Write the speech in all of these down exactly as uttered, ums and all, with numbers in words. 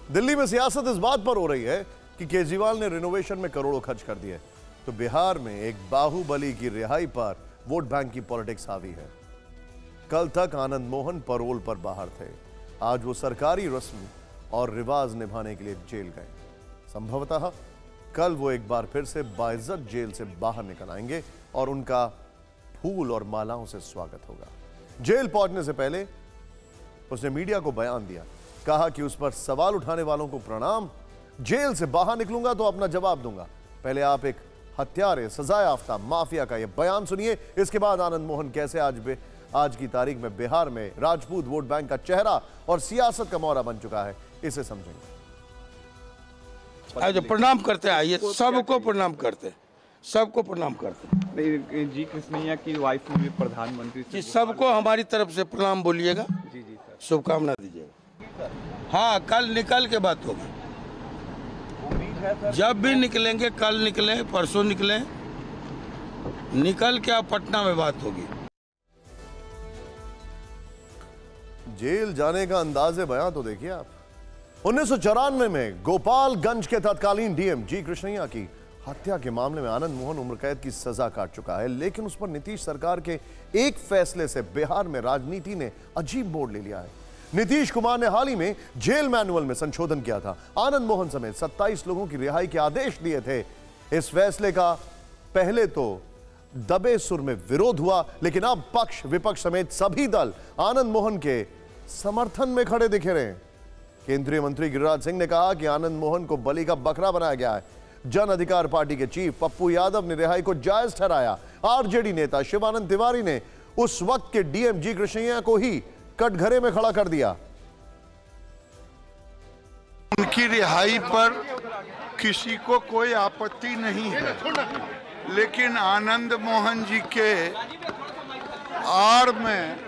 दिल्ली में सियासत इस बात पर हो रही है कि केजरीवाल ने रिनोवेशन में करोड़ों खर्च कर दिए, तो बिहार में एक बाहुबली की रिहाई पर वोट बैंक की पॉलिटिक्स हावी है। कल तक आनंद मोहन पैरोल पर बाहर थे, आज वो सरकारी रस्म और रिवाज निभाने के लिए जेल गए। संभवतः कल वो एक बार फिर से बाइज्जत जेल से बाहर निकल आएंगे और उनका फूल और मालाओं से स्वागत होगा। जेल पहुंचने से पहले उसने मीडिया को बयान दिया, कहा कि उस पर सवाल उठाने वालों को प्रणाम, जेल से बाहर निकलूंगा तो अपना जवाब दूंगा। पहले आप एक हत्यारे सजायाफ्ता माफिया का यह बयान सुनिए, इसके बाद आनंद मोहन कैसे आज बे आज की तारीख में बिहार में राजपूत वोट बैंक का चेहरा और सियासत का मोहरा बन चुका है, इसे समझेंगे। आज प्रणाम करते आइए, सबको प्रणाम करते, सबको प्रणाम करते। जी कृष्णैया की वाइफ ने भी प्रधानमंत्री जी सबको हमारी तरफ से प्रणाम बोलिएगा, जी जी सर, शुभकामना दीजिएगा। हाँ, कल निकल के बात होगी, जब भी निकलेंगे, कल निकले, परसों निकले, निकल के अब पटना में बात होगी। जेल जाने का अंदाजे बयान तो देखिए आप। उन्नीस सौ चौरानवे में गोपालगंज के तत्कालीन डीएम जी कृष्णैया की हत्या के मामले में आनंद मोहन उम्र कैद की सजा काट चुका है, लेकिन उस पर नीतीश सरकार के एक फैसले से बिहार में राजनीति ने अजीब मोड़ ले लिया है। नीतीश कुमार ने हाल ही में जेल मैनुअल में संशोधन किया था, आनंद मोहन समेत सत्ताईस लोगों की रिहाई के आदेश दिए थे। इस फैसले का पहले तो दबे सुर में विरोध हुआ, लेकिन अब पक्ष विपक्ष समेत सभी दल आनंद मोहन के समर्थन में खड़े दिखे रहे। केंद्रीय मंत्री गिरिराज सिंह ने कहा कि आनंद मोहन को बलि का बकरा बनाया गया है। जन अधिकार पार्टी के चीफ पप्पू यादव ने रिहाई को जायज ठहराया। आरजेडी नेता शिवानंद तिवारी ने उस वक्त के डीएम जी कृष्णैया को ही कटघरे में खड़ा कर दिया। उनकी रिहाई पर किसी को कोई आपत्ति नहीं है, लेकिन आनंद मोहन जी के आड़ में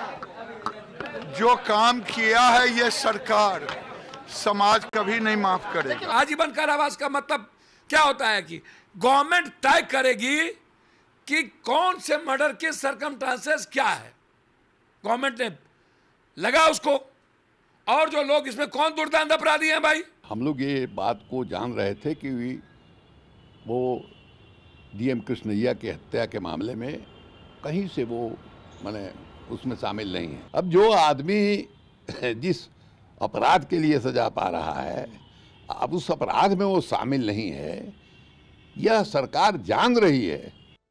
जो काम किया है ये सरकार समाज कभी नहीं माफ करेगी। आजीवन कारावास का मतलब क्या होता है कि गवर्नमेंट तय करेगी कि कौन से मर्डर के सरकमस्टांसेस क्या है, गवर्नमेंट ने लगा उसको, और जो लोग इसमें कौन दुर्दांत अपराधी हैं भाई। हम लोग ये बात को जान रहे थे कि वो डीएम कृष्णैया की हत्या के मामले में कहीं से वो माने उसमें शामिल नहीं है। अब जो आदमी जिस अपराध के लिए सजा पा रहा है, अब उस अपराध में वो शामिल नहीं है, यह सरकार जान रही है।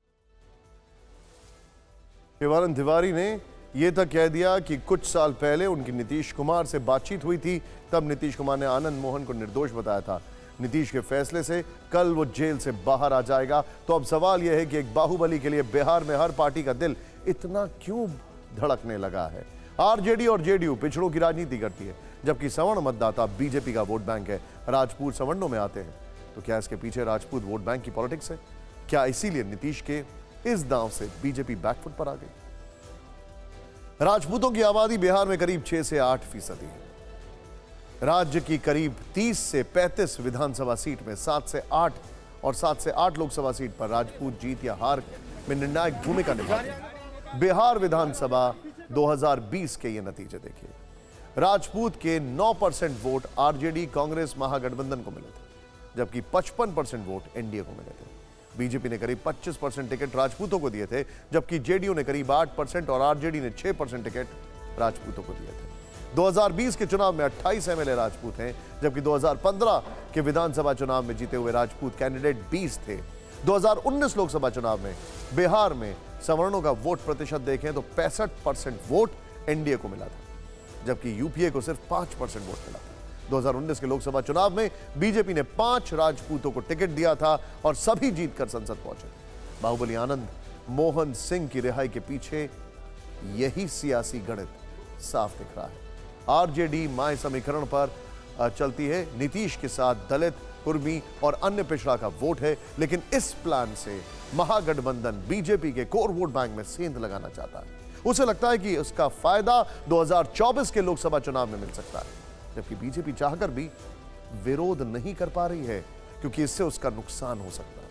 शिवानंद तिवारी ने यह तक कह दिया कि कुछ साल पहले उनकी नीतीश कुमार से बातचीत हुई थी, तब नीतीश कुमार ने आनंद मोहन को निर्दोष बताया था। नीतीश के फैसले से कल वो जेल से बाहर आ जाएगा, तो अब सवाल यह है कि एक बाहुबली के लिए बिहार में हर पार्टी का दिल इतना क्यों धड़कने लगा है। आरजेडी और जेडीयू पिछड़ों की राजनीति करती है, जबकि सवर्ण मतदाता बीजेपी का वोट बैंक है, राजपूत सवर्णों में आते हैं। तो क्या इसके पीछे राजपूत वोट बैंक की पॉलिटिक्स है? क्या इसीलिए नीतीश के इस दांव से बीजेपी बैकफुट पर आ गई? राजपूतों की आबादी बिहार में करीब छह से आठ फीसदी है। राज्य की करीब तीस से पैंतीस विधानसभा सीट में सात से आठ और सात से आठ लोकसभा सीट पर राजपूत जीत या हार में निर्णायक भूमिका निभाते हैं। बिहार विधानसभा दो हज़ार बीस के ये नतीजे देखिए। राजपूत के नौ percent vote RJD Congress Mahagathbandhan को मिले थे, जबकि पचपन परसेंट वोट एनडीए को मिले थे। बीजेपी ने करीब पच्चीस परसेंट टिकट राजपूतों को दिए थे, जबकि जेडीयू ने करीब आठ परसेंट और आरजेडी ने छह परसेंट टिकट राजपूतों को दिए थे। दो हज़ार बीस के चुनाव में अट्ठाईस एमएलए राजपूत हैं, जबकि दो हज़ार पंद्रह के विधानसभा चुनाव में जीते हुए राजपूत कैंडिडेट बीस थे। दो हज़ार उन्नीस लोकसभा चुनाव में बिहार में सवर्णों का वोट प्रतिशत देखें तो पैंसठ परसेंट वोट एनडीए को मिला था, जबकि यूपीए को सिर्फ पांच परसेंट वोट मिला था। दो हज़ार उन्नीस के लोकसभा चुनाव में बीजेपी ने पांच राजपूतों को टिकट दिया था और सभी जीतकर संसद पहुंचे। बाहुबली आनंद मोहन सिंह की रिहाई के पीछे यही सियासी गणित साफ दिख रहा है। आरजेडी माय समीकरण पर चलती है, नीतीश के साथ दलित, कुर्मी और अन्य पिछड़ा का वोट है, लेकिन इस प्लान से महागठबंधन बीजेपी के कोर वोट बैंक में सेंध लगाना चाहता है। उसे लगता है कि उसका फायदा दो हज़ार चौबीस के लोकसभा चुनाव में मिल सकता है, जबकि बीजेपी चाहकर भी विरोध नहीं कर पा रही है, क्योंकि इससे उसका नुकसान हो सकता है।